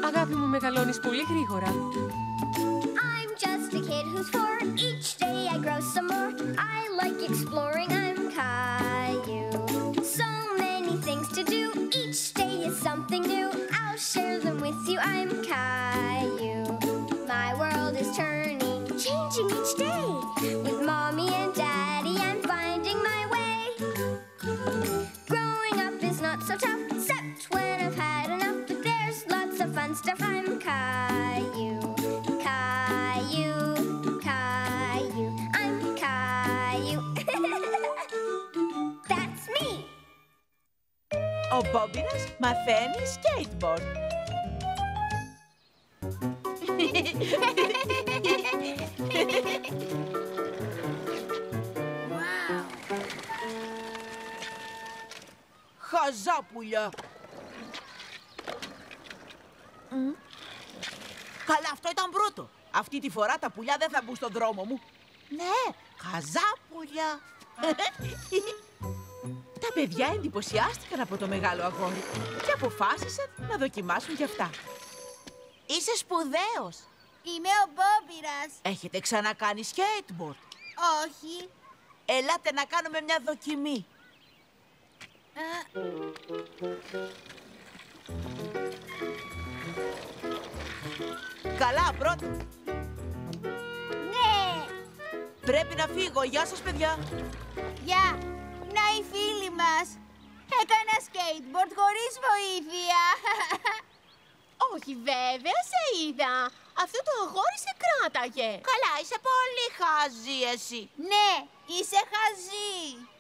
Αγάπη μου, μεγαλώνεις πολύ γρήγορα. I'm just a kid who's 4. Each day I grow some more. I like exploring. I'm Caillou. So many things to do. Each day is something new. I'll share them with you. I'm Caillou. My world is turning, changing each day. With Mommy and Daddy, I'm finding my way. Growing up is not so tough, except when I've had enough. But there's lots of fun stuff. I'm Caillou. Caillou, Caillou. I'm Caillou. That's me. Ο Μπόμπινας μαθαίνει skateboard. Χαζάπουλια! Καλά, αυτό ήταν πρώτο. Αυτή τη φορά τα πουλιά δεν θα μπουν στον δρόμο μου. Ναι, χαζάπουλια! Τα παιδιά εντυπωσιάστηκαν από το μεγάλο αγόρι και αποφάσισαν να δοκιμάσουν κι αυτά. Είσαι σπουδαίος. Είμαι ο Μπόμπιρας. Έχετε ξανακάνει skateboard? Όχι. Ελάτε να κάνουμε μια δοκιμή. Καλά, πρώτο. Ναι. Πρέπει να φύγω. Γεια σας, παιδιά. Γεια. Να οι φίλοι μας. Έκανα skateboard χωρίς βοήθεια. Όχι βέβαια, σε είδα. Αυτό το αγόρι σε κράταγε. Καλά, είσαι πολύ χαζή εσύ. Ναι, είσαι χαζή.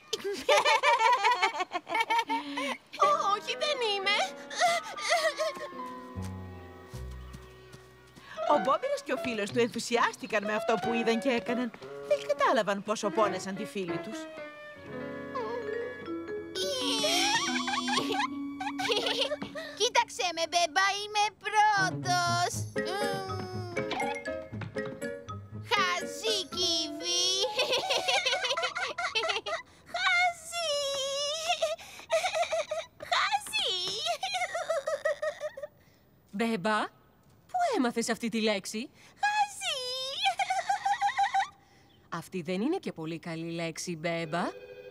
Όχι, δεν είμαι. Ο Μπόμπιρας και ο φίλος του ενθουσιάστηκαν με αυτό που είδαν και έκαναν. Δεν κατάλαβαν πόσο πόνεσαν τη φίλη τους. Κοίταξε με, Μπέμπα, είμαι πρώτος. Χαζή κύβη. Χαζή. Χαζή. Μπέμπα, πού έμαθες αυτή τη λέξη? Χαζή. Αυτή δεν είναι και πολύ καλή λέξη, Μπέμπα.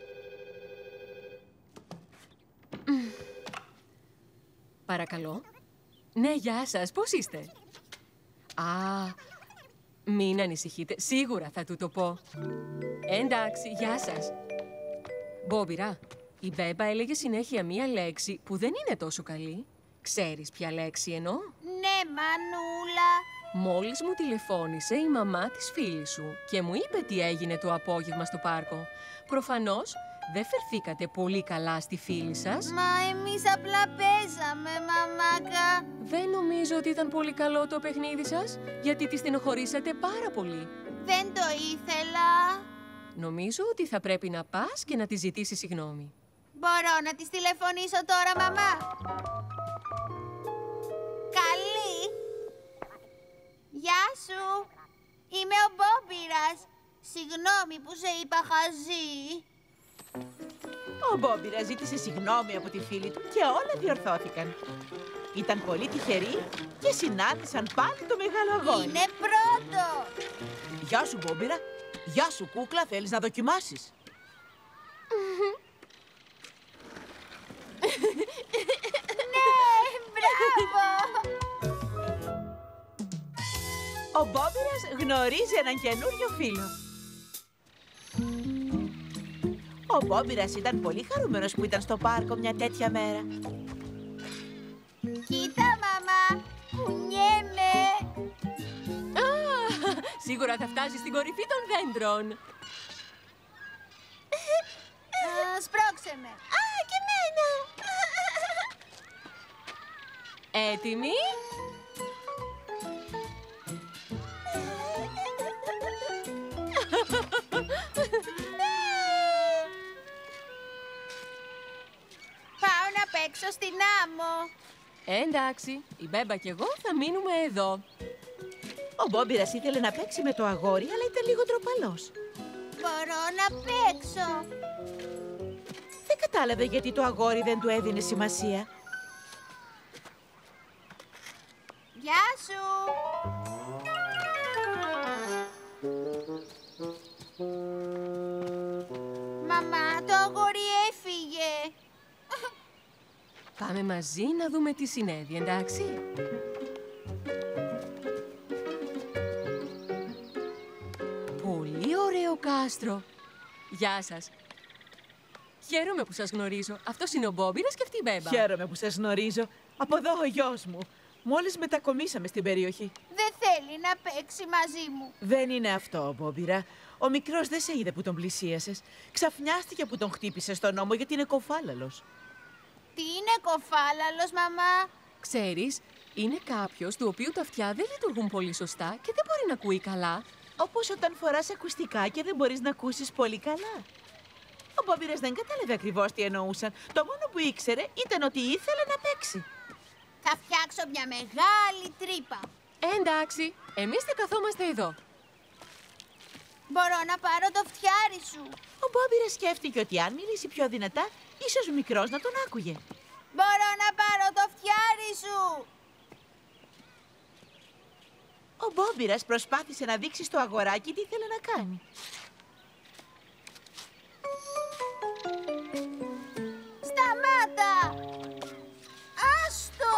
Παρακαλώ. Ναι, γεια σας. Πώς είστε? Α, μην ανησυχείτε. Σίγουρα θα του το πω. Εντάξει, γεια σας. Μπόμπιρα, η Μπέμπα έλεγε συνέχεια μία λέξη που δεν είναι τόσο καλή. Ξέρεις ποια λέξη εννοώ? Ναι, Μανούλα. Μόλις μου τηλεφώνησε η μαμά της φίλης σου και μου είπε τι έγινε το απόγευμα στο πάρκο. Προφανώς δεν φερθήκατε πολύ καλά στη φίλη σας. Μα εμείς απλά παίζαμε, μαμάκα. Δεν νομίζω ότι ήταν πολύ καλό το παιχνίδι σας, γιατί τη στενοχωρήσατε πάρα πολύ. Δεν το ήθελα. Νομίζω ότι θα πρέπει να πας και να τη ζητήσεις συγγνώμη. Μπορώ να της τηλεφωνήσω τώρα, μαμά? Καλή. Γεια σου. Είμαι ο Μπόμπιρας. Συγγνώμη που σε είπα χαζή. Ο Μπόμπιρας ζήτησε συγγνώμη από τη φίλη του και όλα διορθώθηκαν. Ήταν πολύ τυχεροί και συνάντησαν πάλι το μεγάλο αγόρι. Είναι πρώτο. Γεια σου, Μπόμπιρα. Γεια σου, κούκλα. Θέλεις να δοκιμάσεις? Ναι, μπράβο. Ο Μπόμπιρας γνωρίζει έναν καινούριο φίλο. Ο Μπόμπιρας ήταν πολύ χαρούμενος που ήταν στο πάρκο μια τέτοια μέρα. Κοίτα, μαμά. Κουνιέμαι. Α, σίγουρα θα φτάσεις στην κορυφή των δέντρων. Σπρώξε με. Α, και εμένα. Έτοιμοι? Πάω να παίξω στην άμμο. Εντάξει, η Μπέμπα και εγώ θα μείνουμε εδώ. Ο Μπόμπιρας ήθελε να παίξει με το αγόρι, αλλά ήταν λίγο ντροπαλός. Μπορώ να παίξω. Δεν κατάλαβε γιατί το αγόρι δεν του έδινε σημασία. Γεια σου! Μαμά, το αγόρι έφυγε. Πάμε μαζί να δούμε τι συνέβη, εντάξει? Πολύ ωραίο κάστρο. Γεια σας. Χαίρομαι που σας γνωρίζω. Αυτός είναι ο Μπόμπιρας και αυτή η Μπέμπα. Χαίρομαι που σας γνωρίζω. Από εδώ ο γιος μου. Μόλις μετακομίσαμε στην περιοχή. Δεν θέλει να παίξει μαζί μου. Δεν είναι αυτό, Μπόμπιρα. Ο μικρός δεν σε είδε που τον πλησίασες. Ξαφνιάστηκε που τον χτύπησε στον ώμο γιατί είναι κοφάλαλος. Τι είναι κοφάλαλος, μαμά? Ξέρεις, είναι κάποιος του οποίου τα αυτιά δεν λειτουργούν πολύ σωστά και δεν μπορεί να ακούει καλά. Όπως όταν φοράς ακουστικά και δεν μπορείς να ακούσεις πολύ καλά. Ο Μπόμπιρας δεν κατάλαβε ακριβώς τι εννοούσαν. Το μόνο που ήξερε ήταν ότι ήθελε να παίξει. Θα φτιάξω μια μεγάλη τρύπα. Εντάξει, εμείς θα καθόμαστε εδώ. Μπορώ να πάρω το φτιάρι σου? Ο Μπόμπιρας σκέφτηκε ότι αν μιλήσει πιο δυνατά, ίσως ο μικρός να τον άκουγε. Μπορώ να πάρω το φτιάρι σου? Ο Μπόμπιρας προσπάθησε να δείξει στο αγοράκι τι ήθελε να κάνει. Σταμάτα! Άστο!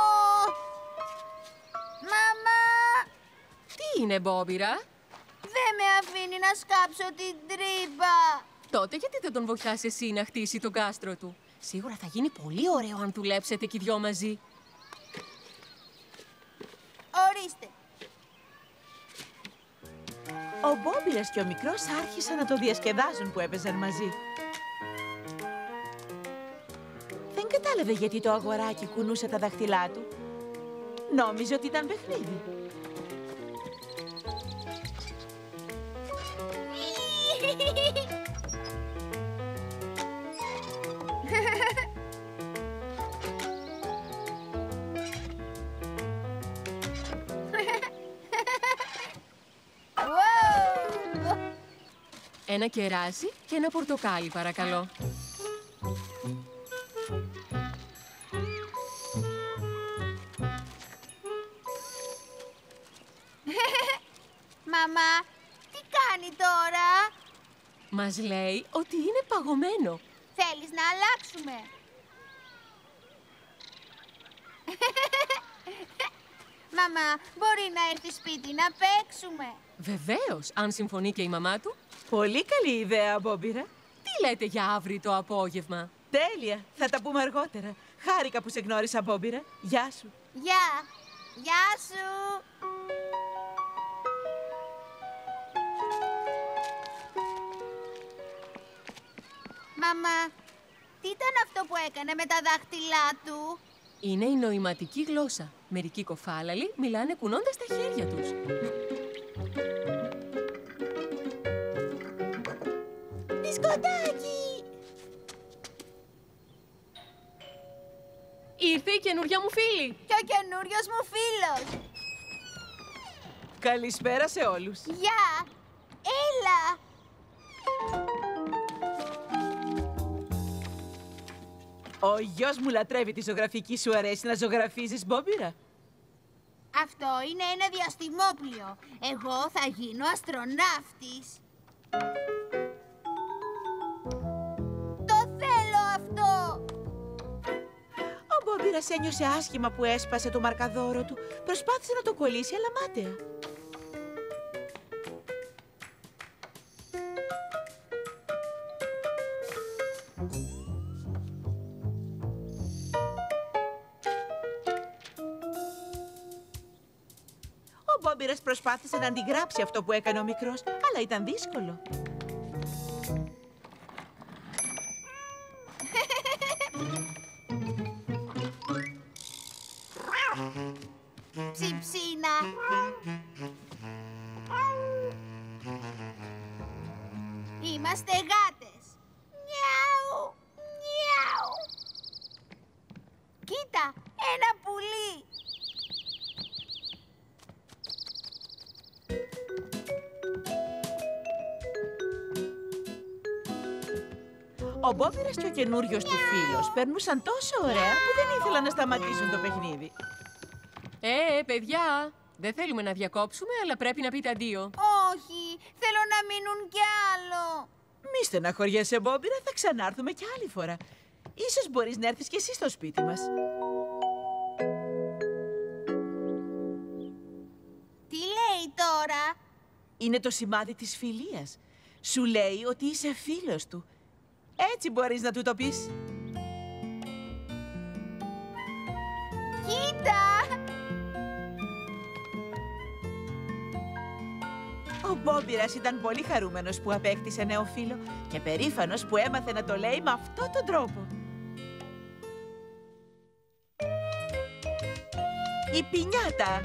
Μαμά! Τι είναι, Μπόμπιρα? Δεν με αφήνει να σκάψω την τρύπα. Τότε γιατί δεν τον βοηθάς εσύ να χτίσει τον κάστρο του? Σίγουρα θα γίνει πολύ ωραίο αν δουλέψετε κι οι δυο μαζί. Ορίστε. Ο Μπόμπιρας και ο μικρός άρχισαν να το διασκεδάζουν που έπαιζαν μαζί. Δεν κατάλαβε γιατί το αγοράκι κουνούσε τα δάχτυλά του. Νόμιζε ότι ήταν παιχνίδι. Ένα κεράσι και ένα πορτοκάλι, παρακαλώ. Μαμά, τι κάνει τώρα? Μας λέει ότι είναι παγωμένο. Θέλεις να αλλάξουμε? Μαμά, μπορεί να έρθει σπίτι να παίξουμε? Βεβαίως, αν συμφωνεί και η μαμά του. Πολύ καλή ιδέα, Μπόμπιρα. Τι λέτε για αύριο το απόγευμα? Τέλεια. Θα τα πούμε αργότερα. Χάρηκα που σε γνώρισα, Μπόμπιρα. Γεια σου. Γεια! Γεια σου! Μαμά, τι ήταν αυτό που έκανε με τα δάχτυλά του? Είναι η νοηματική γλώσσα. Μερικοί κοφάλαλοι μιλάνε κουνώντας τα χέρια τους. Μπισκοτάκι! Ήρθε η καινούρια μου φίλη. Και ο καινούριος μου φίλος! Καλησπέρα σε όλους. Γεια! Έλα! Ο γιος μου λατρεύει τη ζωγραφική. Σου αρέσει να ζωγραφίζεις, Μπόμπιρα? Αυτό είναι ένα διαστημόπλιο. Εγώ θα γίνω αστροναύτης. Το θέλω αυτό! Ο Μπόμπιρας ένιωσε άσχημα που έσπασε το μαρκαδόρο του. Προσπάθησε να το κολλήσει, αλλά μάταια. Ο Μπόμπιρας προσπάθησε να αντιγράψει αυτό που έκανε ο μικρός, αλλά ήταν δύσκολο. Ψιψίνα! Είμαστε γάτες! Νιάου! Νιάου! Κοίτα! Ένα πουλί! Ο Μπόμπιρας και ο καινούριος του φίλος περνούσαν τόσο ωραία που δεν ήθελαν να σταματήσουν το παιχνίδι. Παιδιά, δεν θέλουμε να διακόψουμε, αλλά πρέπει να πείτε αντίο. Όχι, θέλω να μείνουν κι άλλο. Μη στεναχωριέσαι, Μπόμπιρα, θα ξανάρθουμε κι άλλη φορά. Ίσως μπορείς να έρθεις κι εσύ στο σπίτι μας. Τι λέει τώρα? Είναι το σημάδι της φιλίας. Σου λέει ότι είσαι φίλος του. Έτσι μπορείς να του το πεις. Κοίτα! Ο Μπόμπιρας ήταν πολύ χαρούμενος που απέκτησε νέο φίλο και περήφανος που έμαθε να το λέει με αυτόν τον τρόπο. Η πινιάτα.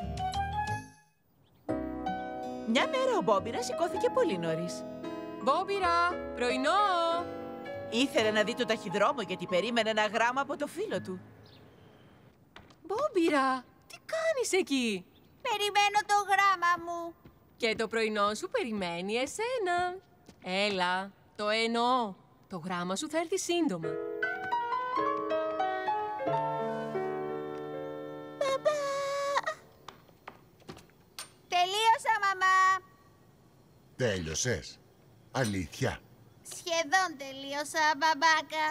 Μια μέρα ο Μπόμπιρας σηκώθηκε πολύ νωρίς. Μπόμπιρα, πρωινό! Ήθελε να δει το ταχυδρόμο γιατί περίμενε ένα γράμμα από το φίλο του. Μπόμπιρα, τι κάνεις εκεί? Περιμένω το γράμμα μου. Και το πρωινό σου περιμένει εσένα. Έλα, το εννοώ. Το γράμμα σου θα έρθει σύντομα. Τελείωσα, μαμά. Τέλειωσες? Αλήθεια? Σχεδόν τελείωσα, μπαμπάκα.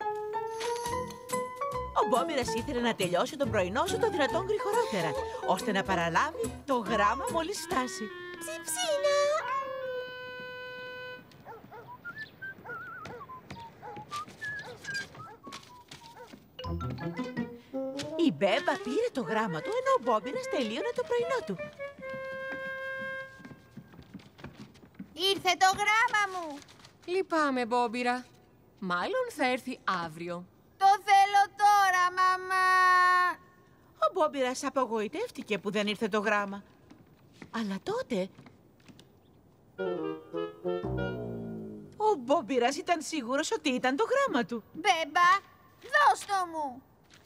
Ο Μπόμπιρας ήθελε να τελειώσει τον πρωινό σου το δυνατόν γρηγορότερα, ώστε να παραλάβει το γράμμα μόλις φτάσει. Ψιψίνα. Η Μπέμπα πήρε το γράμμα του, ενώ ο Μπόμπιρας τελείωνε το πρωινό του. Ήρθε το γράμμα μου. Λυπάμαι, Μπόμπιρα. Μάλλον θα έρθει αύριο. Το θέλω τώρα, μαμά. Ο Μπόμπιρας απογοητεύτηκε που δεν ήρθε το γράμμα. Αλλά τότε... ο Μπόμπιρας ήταν σίγουρος ότι ήταν το γράμμα του. Μπέμπα, δώσ' το μου.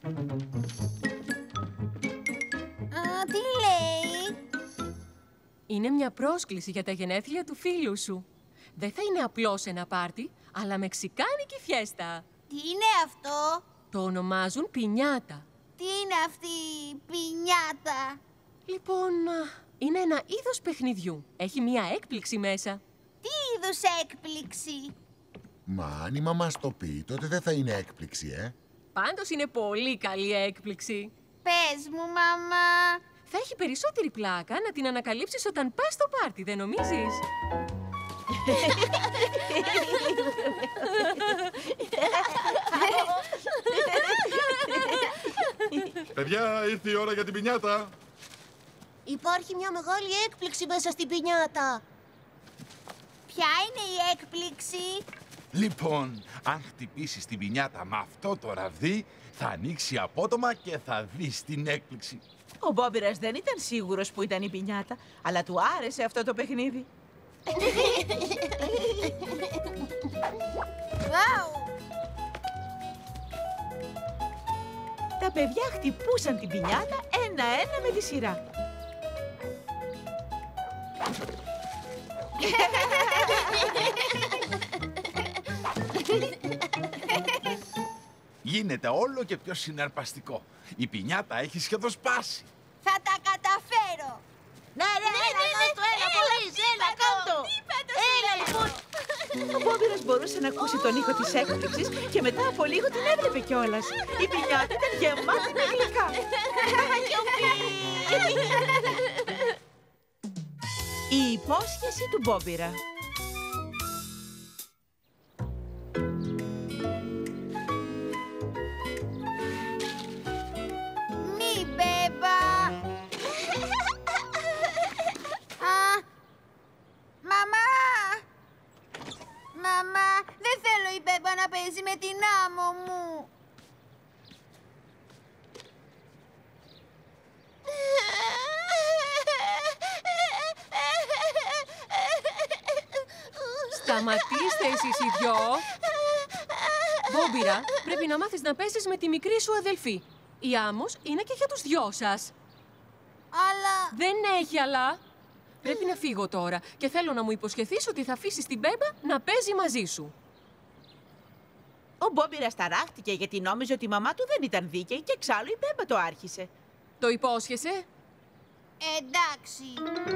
Τι λέει? Είναι μια πρόσκληση για τα γενέθλια του φίλου σου. Δεν θα είναι απλώς ένα πάρτι, αλλά μεξικάνικη φιέστα. Τι είναι αυτό? Το ονομάζουν πινιάτα. Τι είναι αυτή η πινιάτα? Λοιπόν, είναι ένα είδος παιχνιδιού. Έχει μια έκπληξη μέσα. Τι είδους έκπληξη? Μα αν η μαμά στο πει, τότε δεν θα είναι έκπληξη, Πάντως είναι πολύ καλή έκπληξη. Πες μου, μαμά. Θα έχει περισσότερη πλάκα να την ανακαλύψεις όταν πας στο πάρτι, δεν νομίζεις? Παιδιά, ήρθε η ώρα για την πινιάτα. Υπάρχει μια μεγάλη έκπληξη μέσα στην πινιάτα. Ποια είναι η έκπληξη? Λοιπόν, αν χτυπήσεις την πινιάτα με αυτό το ραβδί, θα ανοίξει απότομα και θα δεις την έκπληξη. Ο Μπόμπιρας δεν ήταν σίγουρος που ήταν η πινιάτα, αλλά του άρεσε αυτό το παιχνίδι. Βάου! Τα παιδιά χτυπούσαν την πινιάτα ένα-ένα με τη σειρά. Γίνεται όλο και πιο συναρπαστικό. Η πινιάτα έχει σχεδόν σπάσει. Θα τα καταφέρω. Ναι, έλα, κάντο. Έλα, λοιπόν. Ο Μπόμπιρας μπορούσε να ακούσει τον ήχο της έκπληξης και μετά από λίγο την έβλεπε κιόλας. Η πινιάτα ήταν γεμάτη με γλυκά. Η υπόσχεση του Μπόμπιρα. Μη, Μπέμπα. Μαμά. Μαμά, δεν θέλω η Μπέμπα να παίζει με την άμμο μου. Σταματήστε εσείς οι δυο. Μπόμπιρα, πρέπει να μάθεις να παίζεις με τη μικρή σου αδελφή. Η άμμος είναι και για τους δυο σας. Αλλά... Δεν έχει αλλά. Πρέπει να φύγω τώρα και θέλω να μου υποσχεθείς ότι θα αφήσεις την Μπέμπα να παίζει μαζί σου. Ο Μπόμπιρας ταράχτηκε γιατί νόμιζε ότι η μαμά του δεν ήταν δίκαιη και εξάλλου η Μπέμπα το άρχισε. Το υπόσχεσαι? Εντάξει.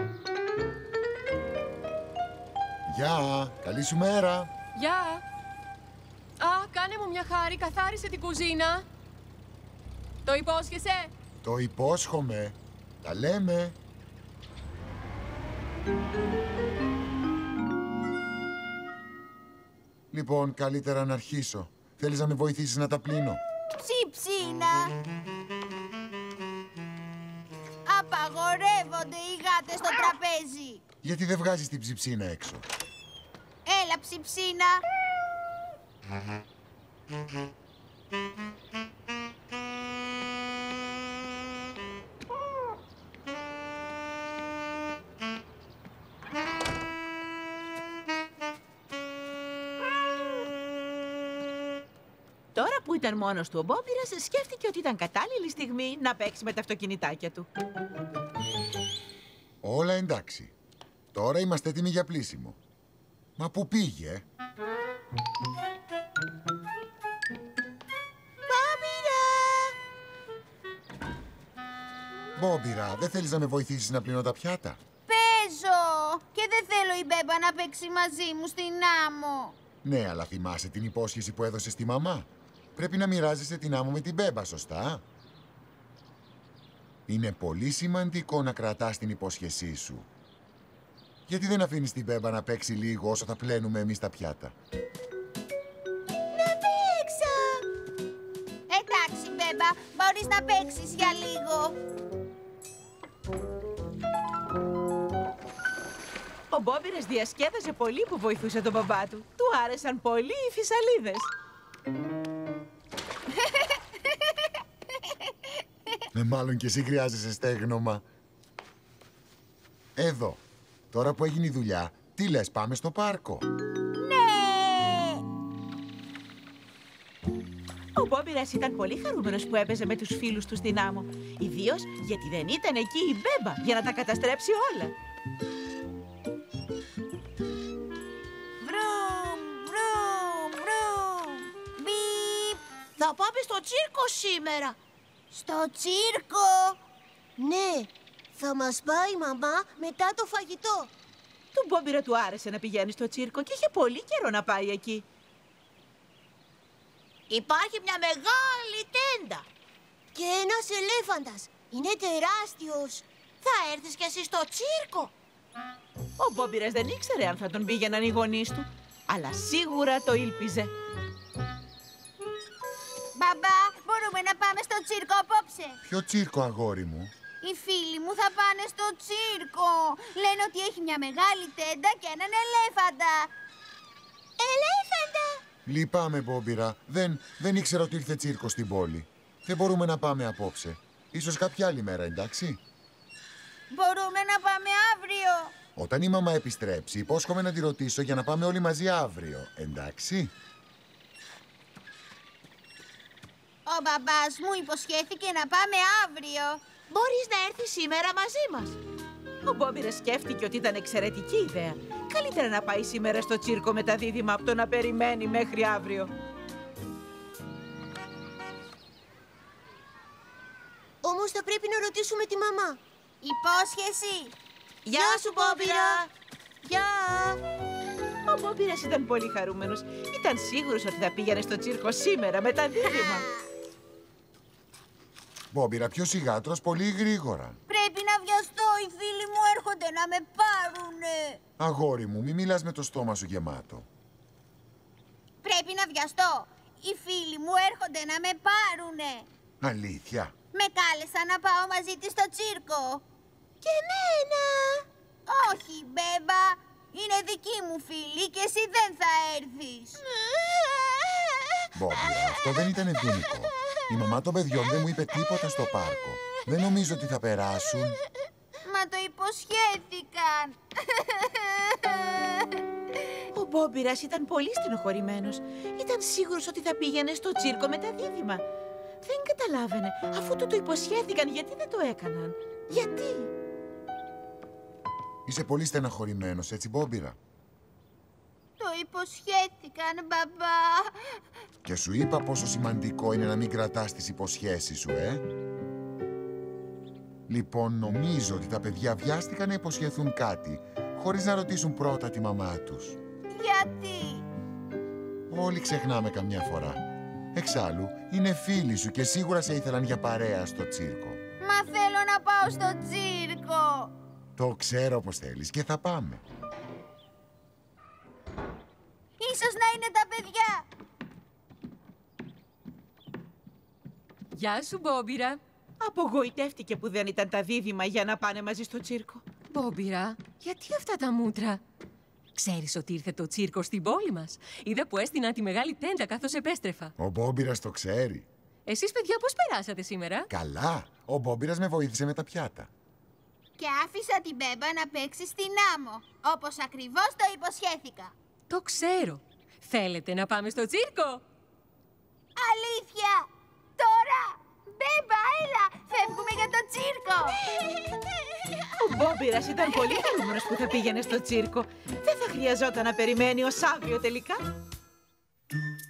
Γεια, καλή σου μέρα. Γεια. Α, κάνε μου μια χάρη, καθάρισε την κουζίνα. Το υπόσχεσαι? Το υπόσχομαι. Τα λέμε. Λοιπόν, καλύτερα να αρχίσω. Θέλεις να με βοηθήσεις να τα πλύνω? Ψιψίνα. Απαγορεύονται οι γάτες στο τραπέζι. Γιατί δεν βγάζεις την ψιψίνα έξω? Έλα, Ψιψίνα. Τώρα που ήταν μόνος του ο Μπόμπιρας, σκέφτηκε ότι ήταν κατάλληλη στιγμή να παίξει με τα αυτοκινητάκια του. Όλα εντάξει. Τώρα είμαστε έτοιμοι για πλύσιμο. Μα πού πήγε? Μπόμπιρα, δεν θέλεις να με βοηθήσεις να πλύνω τα πιάτα? Παίζω. Και δεν θέλω η Μπέμπα να παίξει μαζί μου στην άμμο. Ναι, αλλά θυμάσαι την υπόσχεση που έδωσες στη μαμά. Πρέπει να μοιράζεσαι την άμμο με την Μπέμπα, σωστά? Είναι πολύ σημαντικό να κρατάς την υπόσχεσή σου. Γιατί δεν αφήνεις την Μπέμπα να παίξει λίγο όσο θα πλένουμε εμείς τα πιάτα? Να παίξω. Εντάξει, Μπέμπα, μπορείς να παίξεις για λίγο. Ο Μπόμπιρας διασκέδασε πολύ που βοηθούσε τον μπαμπά του. Του άρεσαν πολύ οι φυσαλίδες. Μάλλον και εσύ χρειάζεσαι στέγνομα. Εδώ. Τώρα που έγινε η δουλειά, τι λες, πάμε στο πάρκο? Ναι. Ο Μπόμπιρας ήταν πολύ χαρούμενος που έπαιζε με τους φίλους του στην άμμο. Ιδίως γιατί δεν ήταν εκεί η Μπέμπα για να τα καταστρέψει όλα. Βρουμ, βρουμ, βρουμ. Μπιπ. Θα πάμε στο τσίρκο σήμερα. Στο τσίρκο. Ναι, θα μας πάει η μαμά μετά το φαγητό. Του Μπόμπιρα του άρεσε να πηγαίνει στο τσίρκο και είχε πολύ καιρό να πάει εκεί. Υπάρχει μια μεγάλη τέντα. Και ένας ελέφαντας. Είναι τεράστιος. Θα έρθεις κι εσύ στο τσίρκο? Ο Μπόμπιρας δεν ήξερε αν θα τον πήγαιναν οι γονείς του, αλλά σίγουρα το ήλπιζε. Μπαμπά, μπορούμε να πάμε στο τσίρκο απόψε? Ποιο τσίρκο, αγόρι μου? Οι φίλοι μου θα πάνε στο τσίρκο. Λένε ότι έχει μια μεγάλη τέντα και έναν ελέφαντα. Ελέφαντα! Λυπάμαι, Μπόμπιρα. Δεν ήξερα ότι ήρθε τσίρκο στην πόλη. Δεν μπορούμε να πάμε απόψε. Ίσως κάποια άλλη μέρα, εντάξει? Μπορούμε να πάμε αύριο. Όταν η μαμά επιστρέψει, υπόσχομαι να τη ρωτήσω για να πάμε όλοι μαζί αύριο, εντάξει? Ο μπαμπάς μου υποσχέθηκε να πάμε αύριο. Μπορείς να έρθεις σήμερα μαζί μας. Ο Μπόμπιρας σκέφτηκε ότι ήταν εξαιρετική ιδέα. Καλύτερα να πάει σήμερα στο τσίρκο με τα δίδυμα από το να περιμένει μέχρι αύριο. Όμως θα πρέπει να ρωτήσουμε τη μαμά. Υπόσχεση. Γεια σου, Μπόμπιρα. Γεια. Ο Μπόμπιρας ήταν πολύ χαρούμενος. Ήταν σίγουρος ότι θα πήγαινε στο τσίρκο σήμερα με τα δίδυμα. Μπόμπιρα, πιο σιγά, τρως πολύ γρήγορα. Πρέπει να βιαστώ. Οι φίλοι μου έρχονται να με πάρουνε. Αγόρι μου, μη μιλάς με το στόμα σου γεμάτο. Πρέπει να βιαστώ. Οι φίλοι μου έρχονται να με πάρουνε. Αλήθεια? Με κάλεσαν να πάω μαζί της στο τσίρκο. Και εμένα. Όχι, Μπέμπα. Είναι δική μου φίλη και εσύ δεν θα έρθεις. Μπόμπιρα, αυτό δεν ήταν ευγενικό. Η μαμά των παιδιών δεν μου είπε τίποτα στο πάρκο. Δεν νομίζω ότι θα περάσουν. Μα το υποσχέθηκαν. Ο Μπόμπιρας ήταν πολύ στενοχωρημένος. Ήταν σίγουρος ότι θα πήγαινε στο τσίρκο με τα δίδυμα. Δεν καταλάβαινε. Αφού του το υποσχέθηκαν, γιατί δεν το έκαναν? Γιατί? Είσαι πολύ στεναχωρημένος, έτσι, Μπόμπιρα? Το υποσχέθηκαν, μπαμπά. Και σου είπα πόσο σημαντικό είναι να μην κρατάς τις υποσχέσεις σου, Λοιπόν, νομίζω ότι τα παιδιά βιάστηκαν να υποσχεθούν κάτι, χωρίς να ρωτήσουν πρώτα τη μαμά τους. Γιατί? Όλοι ξεχνάμε καμιά φορά. Εξάλλου, είναι φίλοι σου και σίγουρα σε ήθελαν για παρέα στο τσίρκο. Μα θέλω να πάω στο τσίρκο. Το ξέρω πως θέλεις και θα πάμε. Ίσως να είναι τα παιδιά. Γεια σου, Μπόμπιρα. Απογοητεύτηκε που δεν ήταν τα δίδυμα για να πάνε μαζί στο τσίρκο. Μπόμπιρα, γιατί αυτά τα μούτρα? Ξέρεις ότι ήρθε το τσίρκο στην πόλη μας? Είδα που έστειναν τη μεγάλη τέντα καθώς επέστρεφα. Ο Μπόμπιρας το ξέρει. Εσείς, παιδιά, πώς περάσατε σήμερα? Καλά. Ο Μπόμπιρας με βοήθησε με τα πιάτα. Και άφησα την Μπέμπα να παίξει στην άμμο, όπως ακριβώς το υποσχέθηκα. Το ξέρω. Θέλετε να πάμε στο τσίρκο? Αλήθεια! Τώρα! Μπέμπα, έλα! Φεύγουμε για το τσίρκο! Ο Μπόμπιρας ήταν πολύ χαρούμενος που θα πήγαινε στο τσίρκο. Δεν θα χρειαζόταν να περιμένει ως αύριο τελικά.